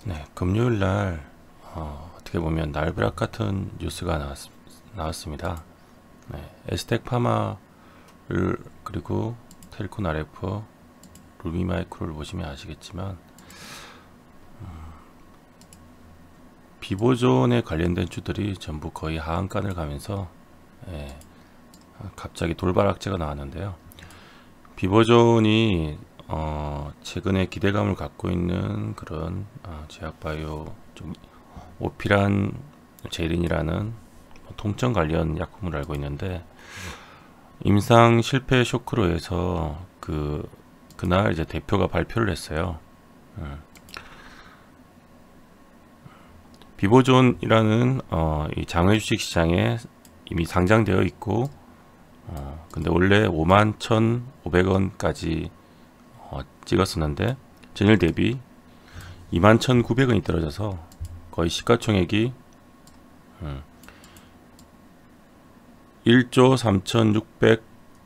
네, 금요일 날 어떻게 보면 날벼락 같은 뉴스가 나왔습니다. 네, 에스텍 파마를 그리고 텔콘 RF, 루미마이크로를 보시면 아시겠지만 비보존에 관련된 주들이 전부 거의 하한간을 가면서 예, 갑자기 돌발 악재가 나왔는데요. 비보존이 최근에 기대감을 갖고 있는 그런 제약바이오 좀 오피란 제린이라는 통증 관련 약품을 알고 있는데 임상 실패 쇼크로 해서 그날 이제 대표가 발표를 했어요. 비보존이라는 이 장외 주식 시장에 이미 상장되어 있고 근데 원래 51,500원까지 찍었었는데 전일 대비 21,900원이 떨어져서 거의 시가총액이 1조 3,600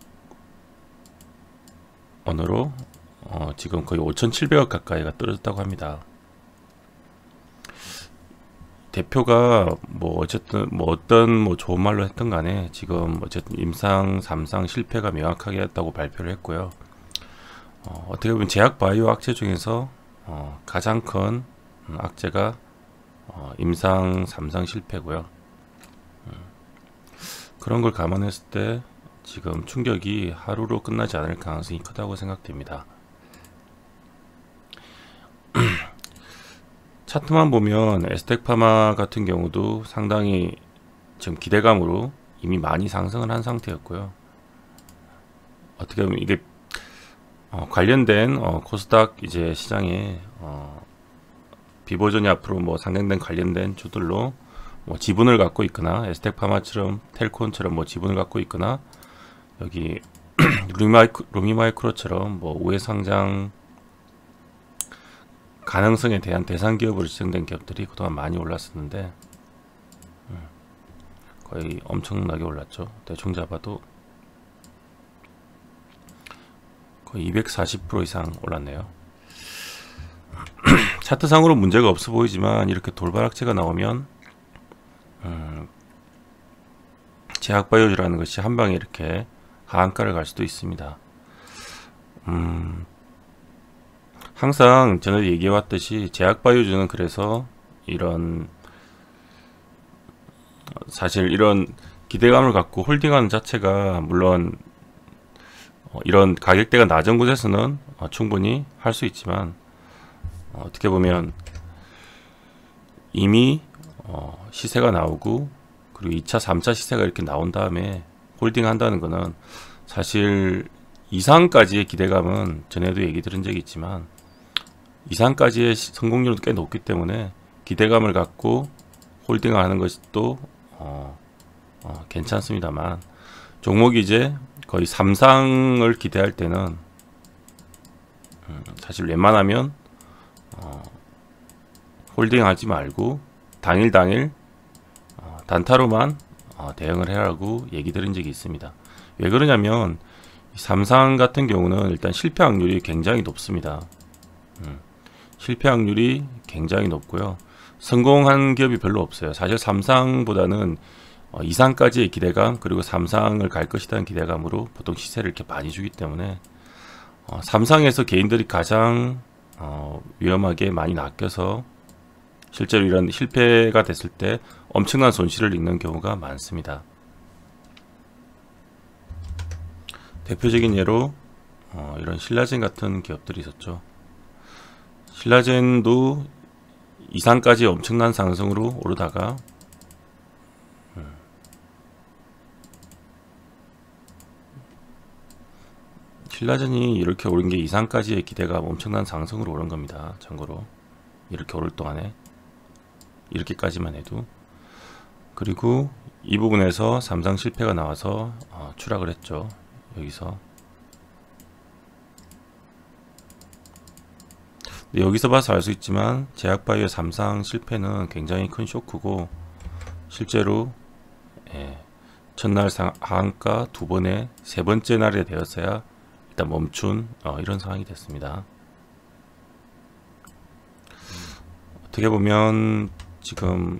원으로 지금 거의 5,700억 가까이가 떨어졌다고 합니다. 대표가 뭐 어쨌든 뭐 어떤 뭐 좋은 말로 했던 간에 지금 어쨌든 임상 3상 실패가 명확하게 했다고 발표를 했고요. 어떻게 보면 제약 바이오 악재 중에서 가장 큰 악재가 임상 3상 실패고요. 그런 걸 감안했을 때 지금 충격이 하루로 끝나지 않을 가능성이 크다고 생각됩니다. 차트만 보면 에스텍파마 같은 경우도 상당히 지금 기대감으로 이미 많이 상승을 한 상태였고요. 어떻게 보면 이게 관련된 코스닥 이제 시장에 비보존이 앞으로 뭐 상장된 관련된 주들로 뭐 지분을 갖고 있거나 에스텍파마처럼 텔콘처럼 뭐 지분을 갖고 있거나 여기 루미마이크로처럼 뭐 우회 상장 가능성에 대한 대상 기업으로 지정된 기업들이 그동안 많이 올랐었는데 거의 엄청나게 올랐죠. 대충 잡아도 거의 240% 이상 올랐네요. 차트상으로 문제가 없어 보이지만 이렇게 돌발 악재가 나오면 제약바이오라는 것이 한방에 이렇게 하한가를 갈 수도 있습니다. 항상 전에 얘기해왔듯이 제약바이오주는 그래서 사실 이런 기대감을 갖고 홀딩하는 자체가 물론 이런 가격대가 낮은 곳에서는 충분히 할 수 있지만 어떻게 보면 이미 시세가 나오고 그리고 2차 3차 시세가 이렇게 나온 다음에 홀딩 한다는 거는 사실 이상까지의 기대감은 전에도 얘기 들은 적이 있지만 이상까지의 성공률은 꽤 높기 때문에 기대감을 갖고 홀딩을 하는 것도 괜찮습니다만 종목이 이제 거의 3상을 기대할 때는 사실 웬만하면 홀딩하지 말고 당일 단타로만 대응을 해라고 얘기 들은 적이 있습니다. 왜 그러냐면 3상 같은 경우는 일단 실패 확률이 굉장히 높습니다. 실패 확률이 굉장히 높고요. 성공한 기업이 별로 없어요. 사실 3상보다는 2상까지의 기대감 그리고 3상을 갈 것이라는 기대감으로 보통 시세를 이렇게 많이 주기 때문에 3상에서 개인들이 가장 위험하게 많이 낚여서 실제로 이런 실패가 됐을 때 엄청난 손실을 입는 경우가 많습니다. 대표적인 예로 이런 신라젠 같은 기업들이 있었죠. 신라젠도 이상까지 엄청난 상승으로 오르다가 신라젠이 이렇게 오른 게 이상까지의 기대가 엄청난 상승으로 오른 겁니다. 참고로 이렇게 오를 동안에 이렇게까지만 해도 그리고 이 부분에서 3상 실패가 나와서 추락을 했죠. 여기서 봐서 알 수 있지만 제약바이오의 3상 실패는 굉장히 큰 쇼크고 실제로 첫날 하한가 두 번에 세 번째 날에 되었어야 일단 멈춘 이런 상황이 됐습니다. 어떻게 보면 지금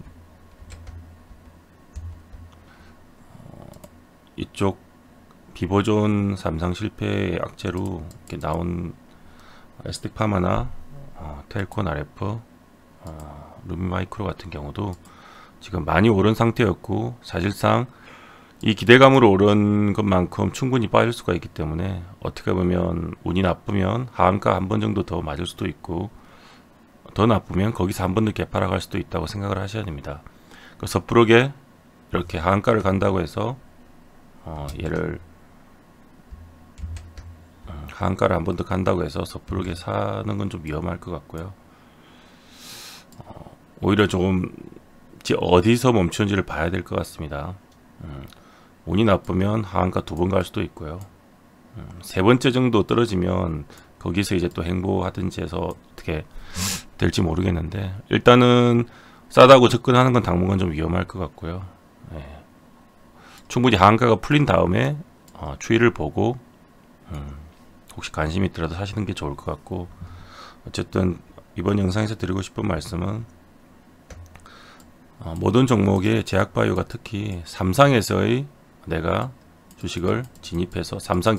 이쪽 비보존 삼성 실패의 악재로 이렇게 나온 ST파마나 텔콘 RF, 루미마이크로 같은 경우도 지금 많이 오른 상태였고, 사실상 이 기대감으로 오른 것만큼 충분히 빠질 수가 있기 때문에 어떻게 보면 운이 나쁘면 하한가 한 번 정도 더 맞을 수도 있고, 더 나쁘면 거기서 한 번 더 개파락할 수도 있다고 생각을 하셔야 됩니다. 섣부르게 이렇게 하한가를 간다고 해서 얘를 하한가를 한 번 더 간다고 해서 섣부르게 사는 건 좀 위험할 것 같고요. 오히려 조금 어디서 멈추는지를 봐야 될 것 같습니다. 운이 나쁘면 하한가 두 번 갈 수도 있고요. 세 번째 정도 떨어지면 거기서 이제 또 행보하든지 해서 어떻게 될지 모르겠는데, 일단은 싸다고 접근하는 건 당분간 좀 위험할 것 같고요. 충분히 하한가가 풀린 다음에 추이를 보고 혹시 관심이 있더라도 사시는 게 좋을 것 같고, 어쨌든 이번 영상에서 드리고 싶은 말씀은 모든 종목의 제약바이오가 특히 삼상에서의 내가 주식을 진입해서 삼상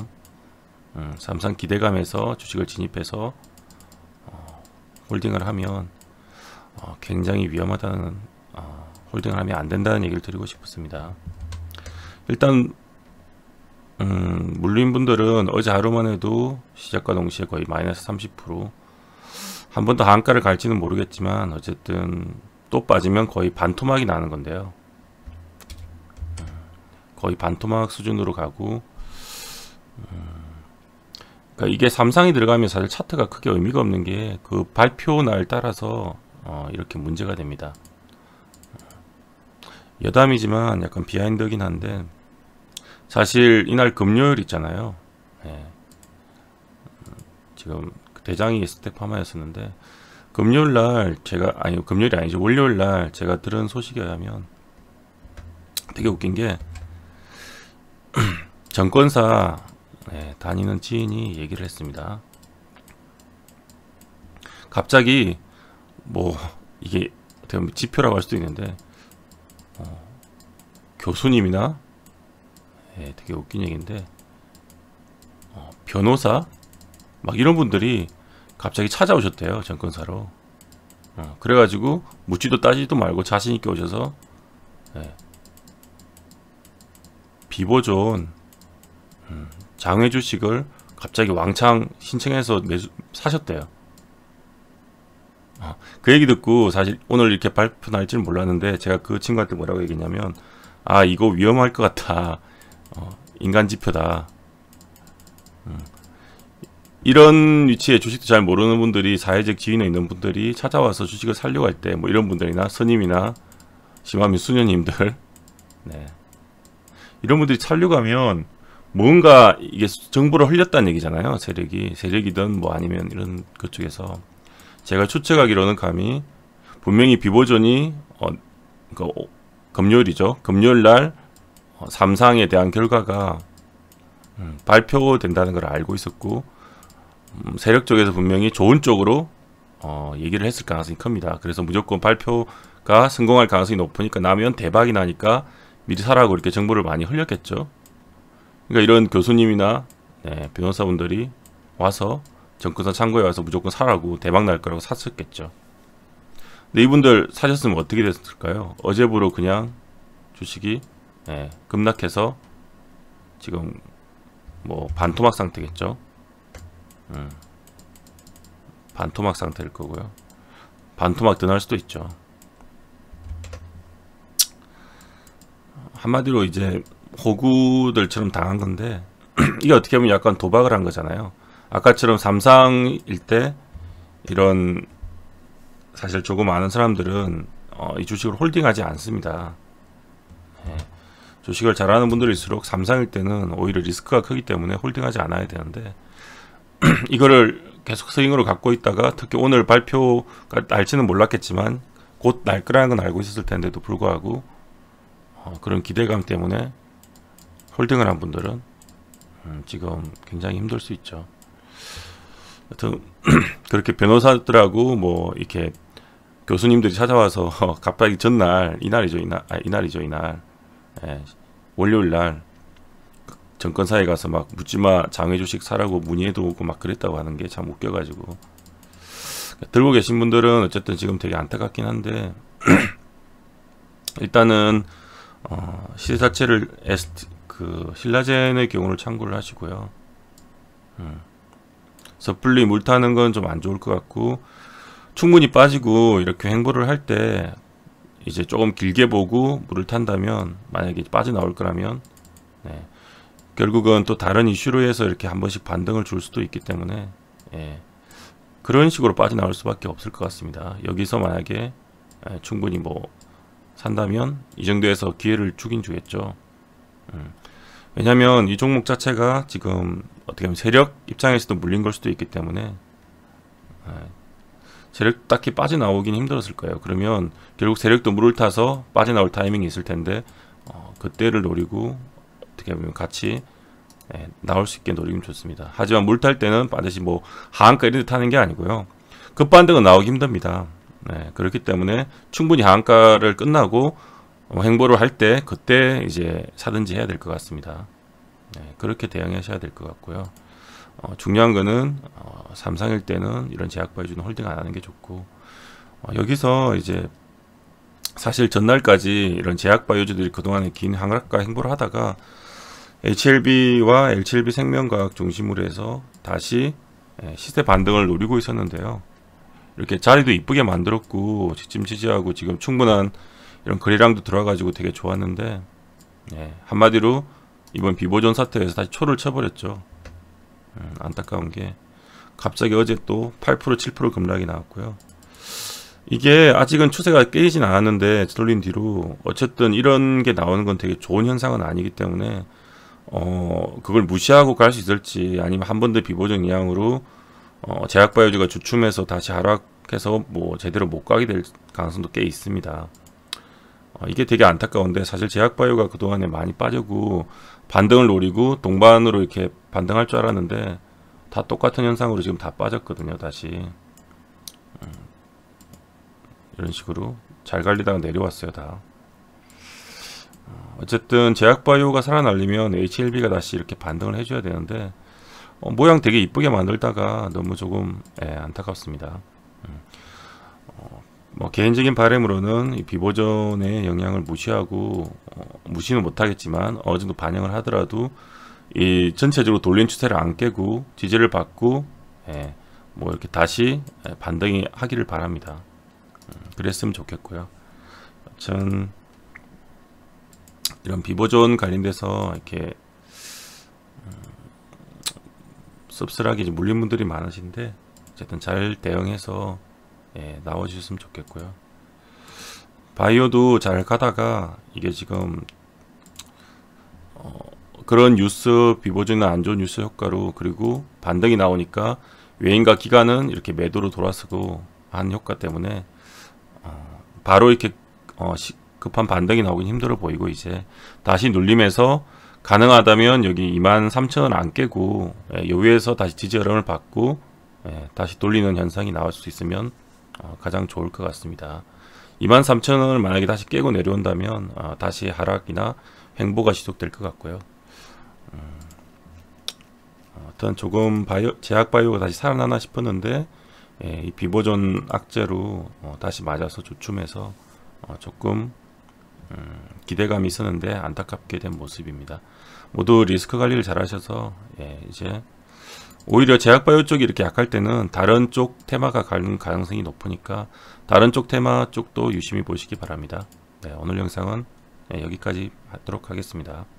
기대감에서 주식을 진입해서 홀딩을 하면 굉장히 위험하다는, 홀딩을 하면 안 된다는 얘기를 드리고 싶습니다. 일단 물린분들은 어제 하루만 해도 시작과 동시에 거의 마이너스 30%, 한 번 더 한가를 갈지는 모르겠지만 어쨌든 또 빠지면 거의 반토막이 나는 건데요. 거의 반토막 수준으로 가고, 그러니까 이게 삼상이 들어가면 사실 차트가 크게 의미가 없는 게 그 발표 날 따라서 이렇게 문제가 됩니다. 여담이지만 약간 비하인드긴 한데, 사실 이날 금요일 있잖아요. 지금 대장이 스택파마였었는데, 금요일날 제가, 아니 금요일이 아니죠, 월요일날 제가 들은 소식에 의하면 되게 웃긴 게 정권사 다니는 지인이 얘기를 했습니다. 갑자기 뭐 이게 어떻게 보면 지표라고 할 수도 있는데 교수님이나 되게 웃긴 얘기인데 변호사 막 이런 분들이 갑자기 찾아오셨대요, 정권사로. 그래가지고 묻지도 따지도 말고 자신있게 오셔서 비보존 장외 주식을 갑자기 왕창 신청해서 사셨대요. 그 얘기 듣고 사실 오늘 이렇게 발표 날 줄 몰랐는데, 제가 그 친구한테 뭐라고 얘기했냐면, 이거 위험할 것 같아, 인간 지표다. 이런 위치에 주식도 잘 모르는 분들이, 사회적 지위에 있는 분들이 찾아와서 주식을 살려고 할 때, 뭐 이런 분들이나 스님이나 심하면 수녀님들, 이런 분들이 살려고 하면 뭔가 이게 정보를 흘렸다는 얘기잖아요. 세력이든 뭐 아니면 이런 그쪽에서. 제가 추측하기로는 감히 분명히 비보존이 금요일이죠. 금요일날 삼상에 대한 결과가 발표된다는 걸 알고 있었고, 세력 쪽에서 분명히 좋은 쪽으로 얘기를 했을 가능성이 큽니다. 그래서 무조건 발표가 성공할 가능성이 높으니까, 나면 대박이 나니까 미리 사라고 이렇게 정보를 많이 흘렸겠죠. 그러니까 이런 교수님이나 변호사분들이 와서 정권사 창고에 와서 무조건 사라고, 대박 날 거라고 샀었겠죠. 근데 이분들 사셨으면 어떻게 됐을까요? 어제부로 그냥 주식이 급락해서 지금 뭐 반토막 상태겠죠. 반토막 상태일 거고요. 반토막 더 날 수도 있죠. 한마디로 이제 호구들처럼 당한 건데, 이게 어떻게 보면 약간 도박을 한 거잖아요. 아까처럼 삼상일 때 이런, 사실 조금 아는 사람들은 이 주식을 홀딩하지 않습니다. 주식을 잘하는 분들일수록 삼상일 때는 오히려 리스크가 크기 때문에 홀딩하지 않아야 되는데, 이거를 계속 스윙으로 갖고 있다가, 특히 오늘 발표가 날지는 몰랐겠지만 곧 날 거라는 건 알고 있었을 텐데도 불구하고 그런 기대감 때문에 홀딩을 한 분들은 지금 굉장히 힘들 수 있죠. 하여튼 그렇게 변호사들하고 뭐 이렇게 교수님들이 찾아와서 갑자기 전날 이날이죠 이날 예, 월요일날 정권사에 가서 막 묻지마 장외 주식 사라고 문의해도 오고 막 그랬다고 하는 게 참 웃겨가지고 들고 계신 분들은 어쨌든 지금 되게 안타깝긴 한데 일단은 시세 자체를 신라젠의 경우를 참고를 하시고요. 섣불리 물 타는 건 좀 안 좋을 것 같고 충분히 빠지고 이렇게 횡보를 할 때 이제 조금 길게 보고 물을 탄다면 만약에 빠져나올 거라면 네, 결국은 또 다른 이슈로 해서 이렇게 한 번씩 반등을 줄 수도 있기 때문에 예, 그런 식으로 빠져나올 수밖에 없을 것 같습니다. 여기서 만약에 충분히 뭐 산다면 이 정도에서 기회를 주긴 주겠죠. 왜냐하면 이 종목 자체가 지금 어떻게 보면 세력 입장에서도 물린 걸 수도 있기 때문에 세력 딱히 빠져나오긴 힘들었을 거예요. 그러면 결국 세력도 물을 타서 빠져나올 타이밍이 있을 텐데 그때를 노리고 어떻게 보면 같이 나올 수 있게 노리면 좋습니다. 하지만 물 탈 때는 반드시 뭐 하한가 이런 데 타는 게 아니고요. 급반등은 나오기 힘듭니다. 네, 그렇기 때문에 충분히 하한가를 끝나고 횡보를 할 때 그때 이제 사든지 해야 될 것 같습니다. 네, 그렇게 대응하셔야 될 것 같고요. 중요한 거는 삼성일 때는 이런 제약바이오주는 홀딩 안 하는 게 좋고 여기서 이제 사실 전날까지 이런 제약바이오주들이 그동안에 긴 하락과 횡보를 하다가 HLB와 L7B 생명과학 중심으로 해서 다시 시세 반등을 노리고 있었는데요. 이렇게 자리도 이쁘게 만들었고 지침 지지하고 지금 충분한 이런 거래량도 들어와가지고 되게 좋았는데 한마디로 이번 비보존 사태에서 다시 초를 쳐버렸죠. 안타까운 게 갑자기 어제 또 8% 7% 급락이 나왔고요. 이게 아직은 추세가 깨지진 않았는데 돌린 뒤로 어쨌든 이런 게 나오는 건 되게 좋은 현상은 아니기 때문에 그걸 무시하고 갈 수 있을지 아니면 한 번 더 비보존 이항으로 제약바이오주가 주춤해서 다시 하락해서 뭐 제대로 못 가게 될 가능성도 꽤 있습니다. 이게 되게 안타까운데 사실 제약바이오가 그동안에 많이 빠지고 반등을 노리고 동반으로 이렇게 반등할 줄 알았는데 다 똑같은 현상으로 지금 다 빠졌거든요. 다시 이런 식으로 잘 갈리다가 내려왔어요. 다 어쨌든 제약바이오가 살아나려면 HLB가 다시 이렇게 반등을 해줘야 되는데 모양 되게 이쁘게 만들다가 너무 조금 안타깝습니다. 뭐 개인적인 바람으로는 이 비보존의 영향을 무시하고 무시는 못하겠지만 어느 정도 반영을 하더라도 이 전체적으로 돌린 추세를 안 깨고 지지를 받고 뭐 이렇게 다시 반등이 하기를 바랍니다. 그랬으면 좋겠고요. 전 이런 비보존 관련돼서 이렇게 씁쓸하게 이제 물린 분들이 많으신데 어쨌든 잘 대응해서 나와주셨으면 좋겠고요. 바이오도 잘 가다가 이게 지금 그런 뉴스 비보존이나 안 좋은 뉴스 효과로 그리고 반등이 나오니까 외인과 기관은 이렇게 매도로 돌아서고 한 효과 때문에 바로 이렇게 급한 반등이 나오긴 힘들어 보이고 이제 다시 눌림에서 가능하다면 여기 23,000원 안 깨고 요 위에서 다시 지지 흐름을 받고 다시 돌리는 현상이 나올 수 있으면 가장 좋을 것 같습니다. 23,000원을 만약에 다시 깨고 내려온다면 다시 하락이나 횡보가 지속될 것 같고요. 어떤 조금 제약바이오가 다시 살아나나 싶었는데 이 비보존 악재로 다시 맞아서 주춤해서 조금 기대감이 있었는데 안타깝게 된 모습입니다. 모두 리스크 관리를 잘 하셔서 이제 오히려 제약바이오 쪽이 이렇게 약할 때는 다른 쪽 테마가 가는 가능성이 높으니까 다른 쪽 테마 쪽도 유심히 보시기 바랍니다. 오늘 영상은 여기까지 하도록 하겠습니다.